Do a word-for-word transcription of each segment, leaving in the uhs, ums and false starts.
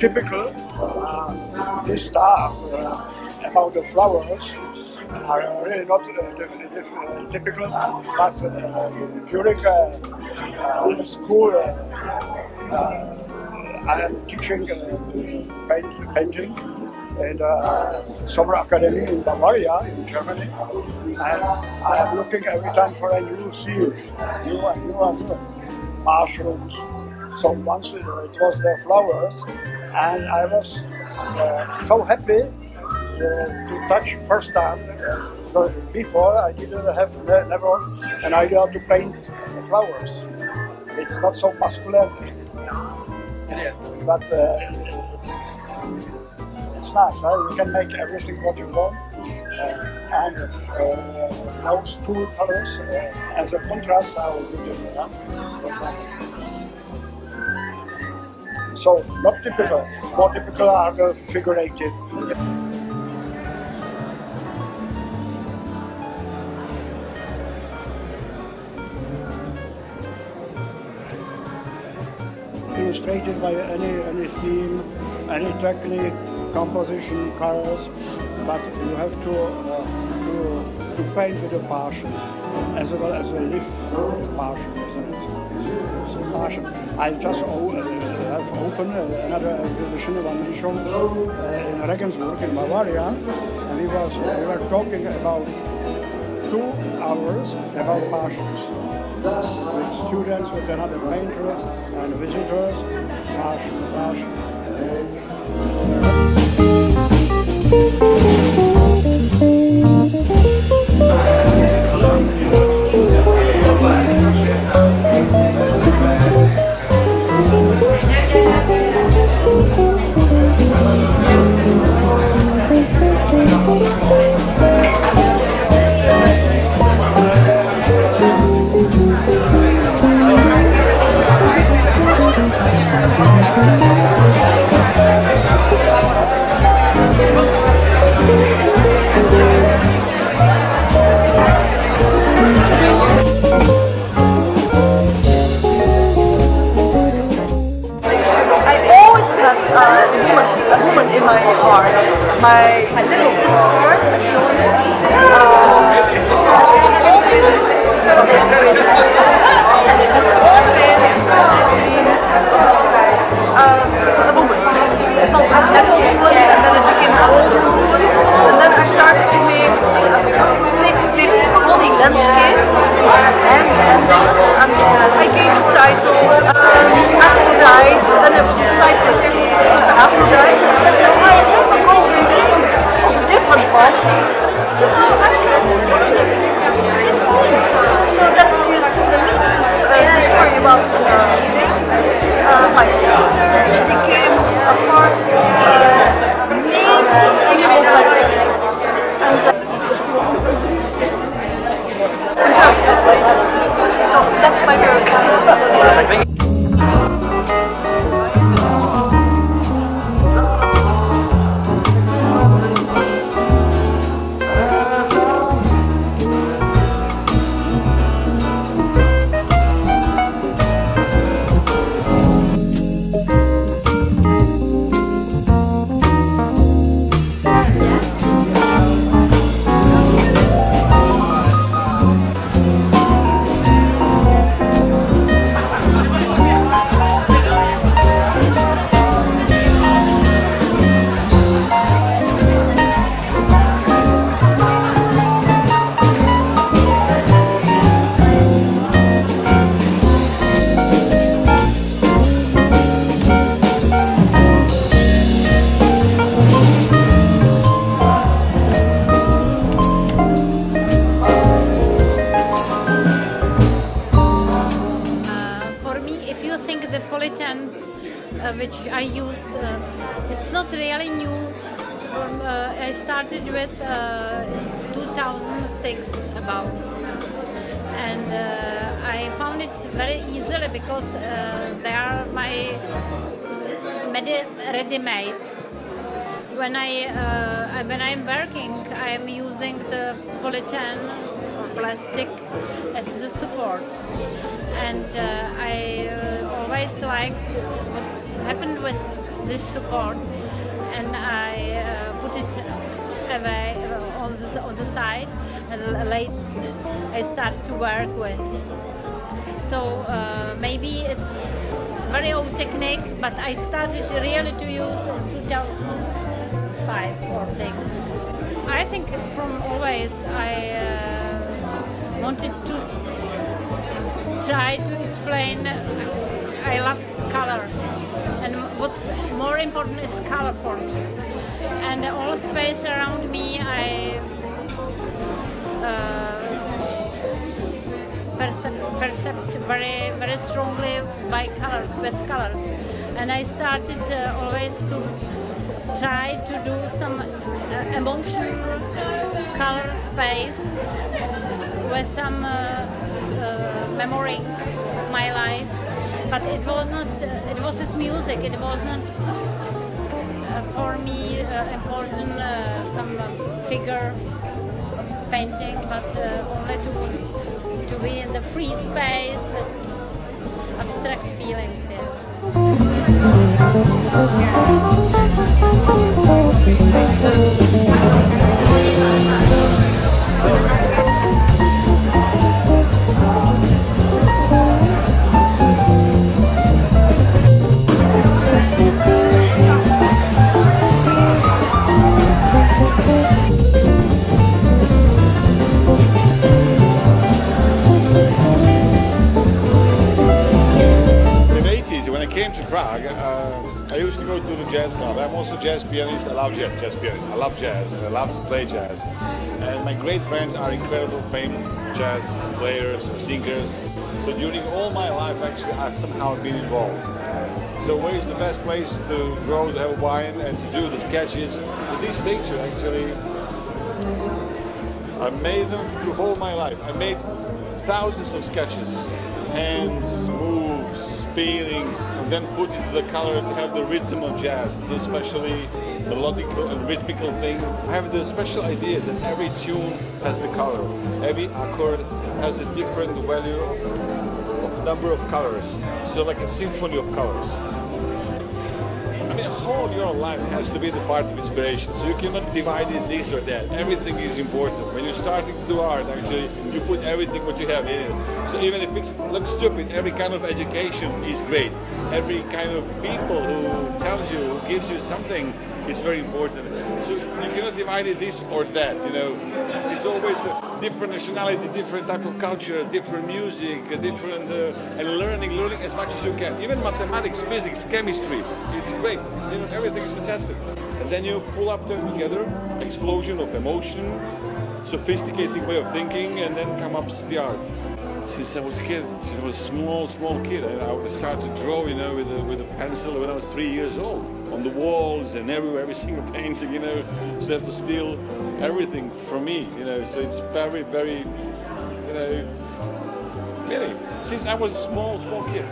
typical. Uh, this stuff uh, about the flowers are really not uh, dif dif uh, typical, but uh, during uh, uh, school uh, uh, I am teaching uh, paint, painting in the summer academy in Bavaria, in Germany, and I am looking every time for a new scene, new and new and new mushrooms. So once uh, it was the flowers, and I was uh, so happy uh, to touch first time. Uh, before I didn't have never an idea to paint flowers. It's not so masculine, but uh, it's nice. Huh? You can make everything what you want, uh, and uh, those two colors uh, as a contrast are beautiful. Huh? So not typical. More typical are the figurative. Illustrated by any any theme, any technique, composition, colors, but you have to uh, to, to paint with the passion, as well as a live with the passion, isn't it? So passion. I just uh, have opened uh, another exhibition, one mission uh, in Regensburg in Bavaria, and we was we were talking about two hours about passions. With students, with another painters and visitors, passion, passion. My, my little visitor showing it. And it has all been uh, a woman. It was a little woman, and then it became an older woman. And then I started to make big, big, holy landscape. And, and, and uh, I gave the titles um, Aphrodite, and it was a cyclist. It was the Aphrodite. So I have a goal in was a different part. So that's just the, the, the story about uh, uh, my sister. It became a part of the main thing of my life. And uh, so that's my work. Uh, which I used, uh, it's not really new. From uh, I started with uh, in two thousand six about, and uh, I found it very easily because uh, they are my ready-mades. When I uh, when I'm working, I'm using the polyethylene or plastic as the support, and uh, I uh, always liked what's happened with this support, and I uh, put it away uh, on the on the side, and late I started to work with. So uh, maybe it's very old technique, but I started really to use in two thousand five or six. I think from always I uh, wanted to try to explain. I love color, and what's more important is color for me. And all space around me, I uh, perceive, perceived very, very strongly by colors, with colors. And I started uh, always to try to do some uh, emotion color space with some uh, uh, memory of my life. But it was not, uh, it was his music, it was not uh, for me uh, important uh, some uh, figure painting, but uh, only to, to be in the free space with abstract feeling there. When I came to Prague, uh, I used to go to the jazz club. I'm also a jazz pianist. I love jazz, jazz pianist. I love jazz and I love to play jazz. And my great friends are incredible famous jazz players or singers. So during all my life, actually, I've somehow been involved. So where is the best place to draw, to have wine and to do the sketches? So these pictures actually, I made them through all my life. I made thousands of sketches, hands, moves, feelings, and then put into the color to have the rhythm of jazz, the especially melodical and rhythmical thing. I have the special idea that every tune has the color. Every accord has a different value of, of number of colors. So like a symphony of colors. I mean, whole your life has to be the part of inspiration. So you cannot divide it this or that. Everything is important. When you're starting to do art, actually, you put everything what you have in it. So even if it looks stupid, every kind of education is great. Every kind of people who tells you, who gives you something, it's very important. So you cannot divide it this or that, you know. It's always the different nationality, different type of culture, different music, different, uh, and learning, learning as much as you can. Even mathematics, physics, chemistry, it's great. You know, everything is fantastic. And then you pull up them together, explosion of emotion, sophisticated way of thinking, and then come up the art. Since I was a kid, since I was a small, small kid, and I started to draw, you know, with a, with a pencil when I was three years old, on the walls and everywhere, every single painting, you know. So they have to steal everything from me, you know. So it's very, very, you know, really, since I was a small, small kid.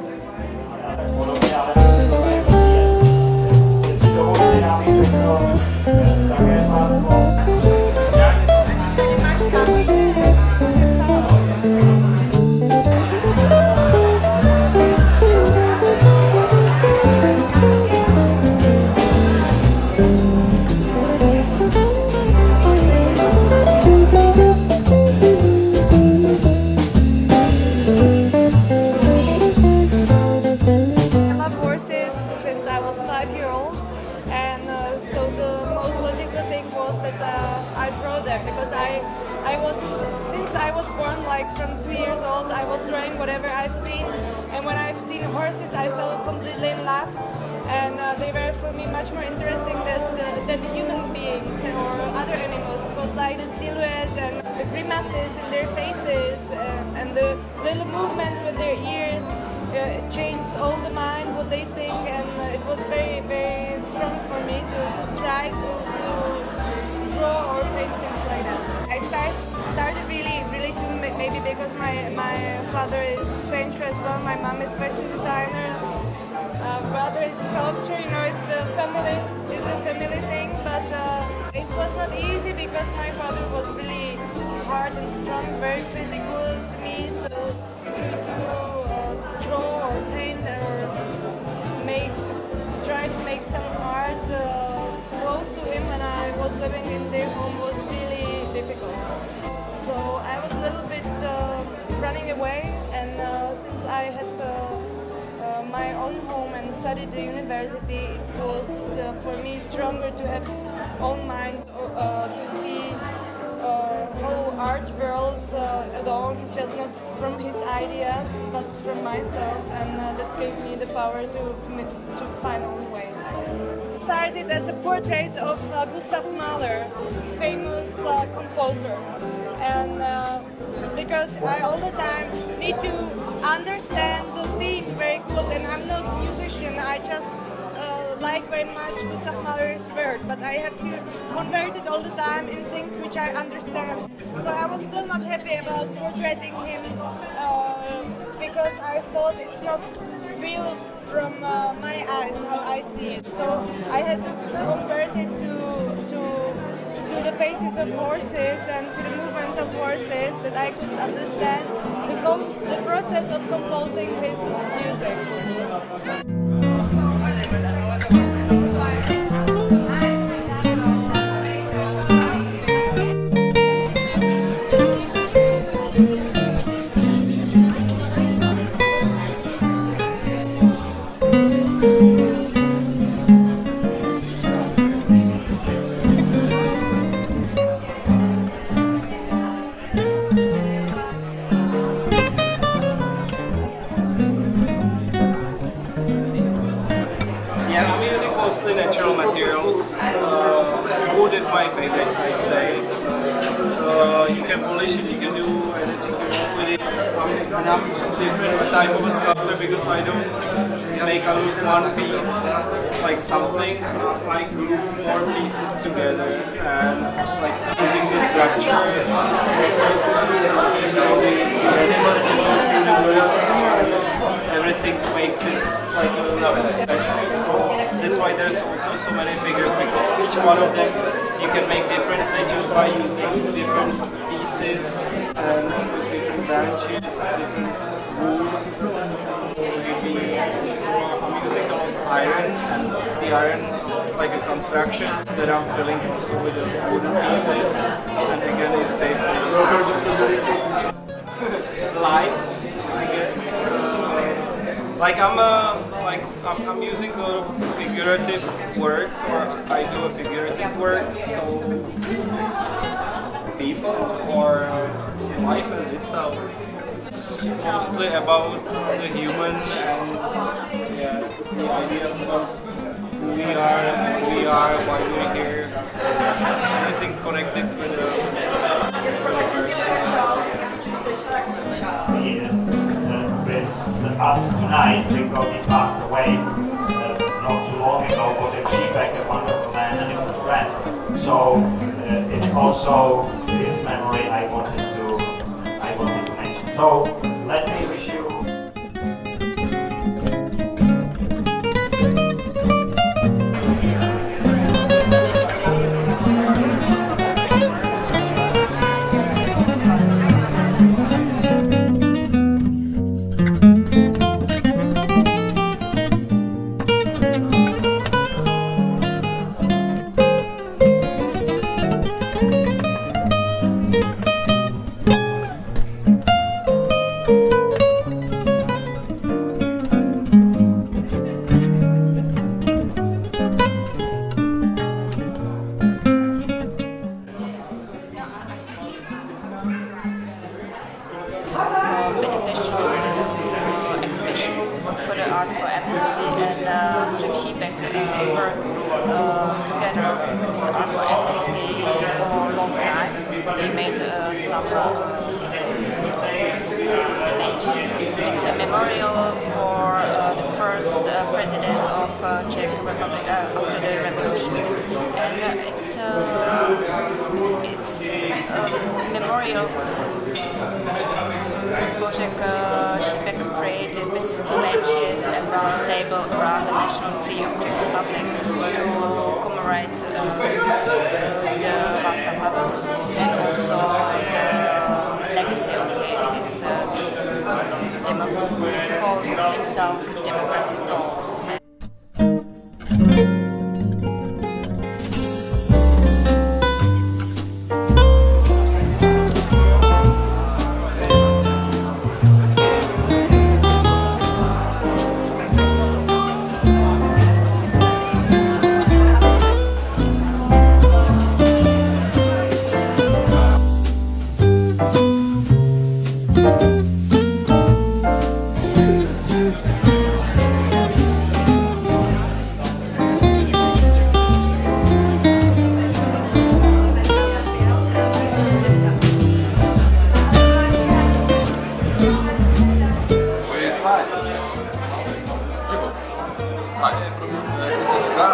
From two years old, I was drawing whatever I've seen, and when I've seen horses, I fell completely in love, and uh, they were for me much more interesting than the, than the human beings or other animals, because like the silhouette and the grimaces in their faces and, and the little movements with their ears uh, it changed all the mind, what they think, and uh, it was very, very strong for me to, to try to, to draw or paint things like that. I start, started really, really soon, maybe because my, my father is painter as well, my mom is fashion designer, uh, brother is sculptor, you know, it's the family, it's the family thing, but uh, it was not easy because my father was really hard and strong, very critical to me, so to, to uh, draw or paint or make try to make some art uh, close to him when I was living in their home was really difficult. So I was a little bit uh, running away, and uh, since I had uh, uh, my own home and studied the university, it was uh, for me stronger to have own mind, uh, to see uh, whole art world uh, alone, just not from his ideas, but from myself, and uh, that gave me the power to, to, to find own way. Started as a portrait of uh, Gustav Mahler, famous uh, composer. And uh, because I all the time need to understand the theme very good, and I'm not a musician, I just uh, like very much Gustav Mahler's work, but I have to convert it all the time in things which I understand. So I was still not happy about portraying him uh, because I thought it's not real from uh, my eyes, how I see it. So I had to convert it to, to to the faces of horses and to the movements of horses, that I could understand the, the process of composing his music. Yeah, I'm using mostly natural materials. Uh, wood is my favorite, I'd say. Uh, you can polish it, you can do anything you want with it. I'm, and I'm different type of a sculptor because I don't make out of one piece like something. I group more pieces together and like using the structure. Everything makes it like a little bit special. So that's why there's also so many figures, because each one of them you can make differently just by using different pieces and different branches, different wood. Maybe I'm using a lot of iron, and the iron like a constructions that I'm filling also with the wooden pieces, and again it's based on the structure. Light, I guess. Like I'm uh, like I'm, I'm using a lot of figurative works, or I do a figurative work, so people or life as itself. It's mostly about the human and yeah, the ideas about who we are and who we are, why we're here, everything connected with the, with the person. With us tonight, because he passed away uh, not too long ago, was a Czech, a wonderful man and a good friend. So uh, it's also this memory I wanted to I wanted to mention. So let me wish you. For the Art for Amnesty and uh, Czech work uh, together with Art for Amnesty for a long time. We made uh, some uh, images. It's a memorial for uh, the first uh, president of uh, Czech Republic uh, after the revolution, and uh, it's uh, it's a memorial. Božek uh, Šípek created with two benches and round table around the National Tree of Czech Republic to commemorate uh, the Václav Havel and also the legacy of him is uh, demo- he called himself Democracy Talks.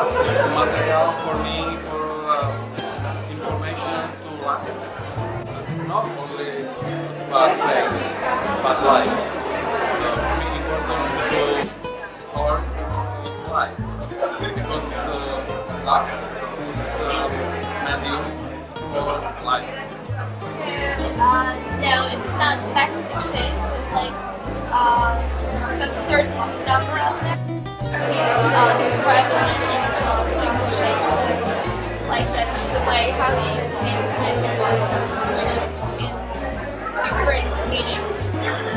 canvas is material for me for uh, information to life. Not only bad things, but life. Uh, for me important to art life. Because uh, art is uh, medium for life. Uh, no, it's not specific shapes, just like uh, some certain number of them. It's uh, describing it in uh, simple shapes. Like that's the way how he came to this with shapes in different mediums.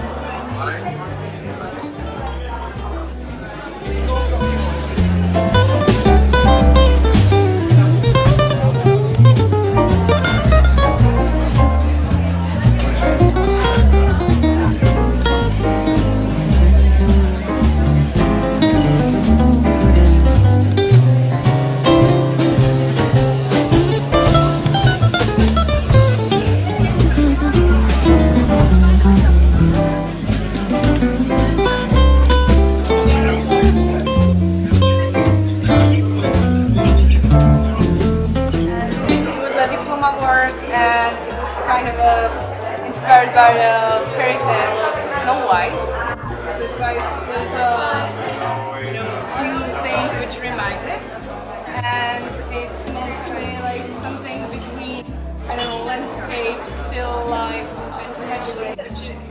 And it was kind of uh, inspired by the fairy tale Snow White. So there's like there's a you know, few things which remind it, and it's mostly like something between I don't know landscape, still life, and fashion, which is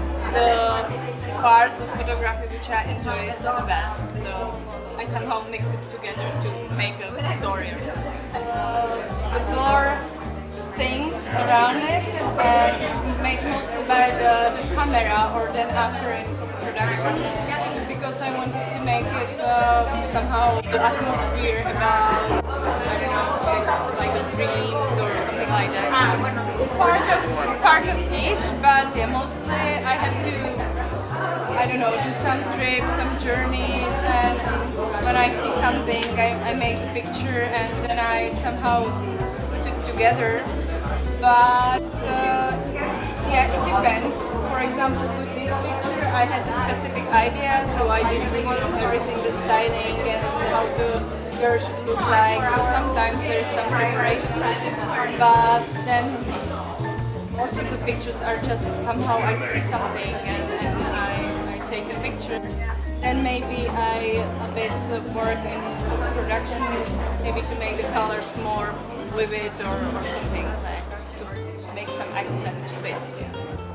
the parts of photography which I enjoy the best. So I somehow mix it together to make a story or something. Uh, the more things around it, and it's made mostly by the, the camera or then after in post-production, because I wanted to make it uh, be somehow the atmosphere about, I don't know, like, like dreams or something like that. Part of, part of each, but yeah, mostly I have to, I don't know, do some trips, some journeys, and when I see something I, I make a picture and then I somehow put it together. But uh, yeah, it depends. For example, with this picture, I had a specific idea, so I did think of everything, the styling and how the girl should look like. So sometimes there is some preparation, but then most of the pictures are just somehow I see something and, and I, I take a picture. Then maybe I a bit of work in post-production, maybe to make the colors more vivid or, or something like that. To make some accent to it. Yeah.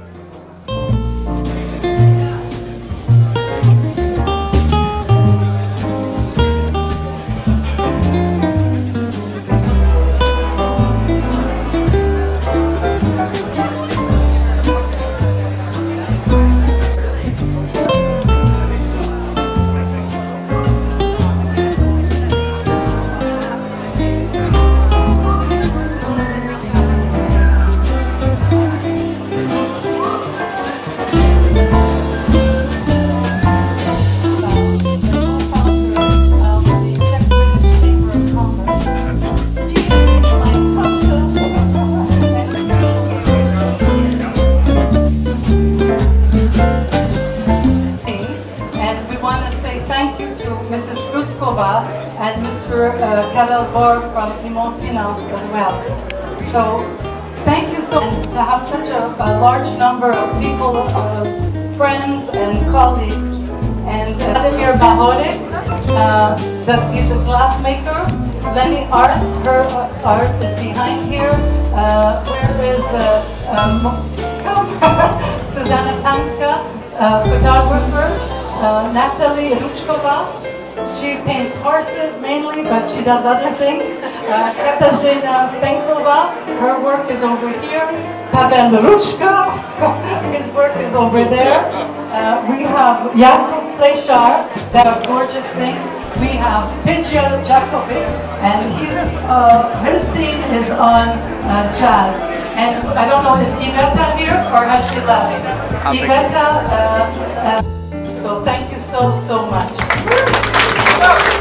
And Mister Uh, Karel Borg from Imon Finance as well. So thank you so much to have such a, a large number of people, uh, friends and colleagues. And Vladimir Bahorek, uh, that is a glassmaker. Lenny Arts, her uh, art is behind here. Uh, where is uh, um, Susanna Tanska, uh, photographer. Uh, Natalie Ruchkova. She paints horses mainly, but she does other things. Uh, Katarzyna Stenkova, her work is over here. Pavel Ruchka, his work is over there. Uh, we have Jakub Plešar, that are gorgeous things. We have Pitja Jakovic, and his, uh, his theme is on uh, jazz. And I don't know, is Iveta here or has she left? Iveta, uh, uh, so thank you so, so much.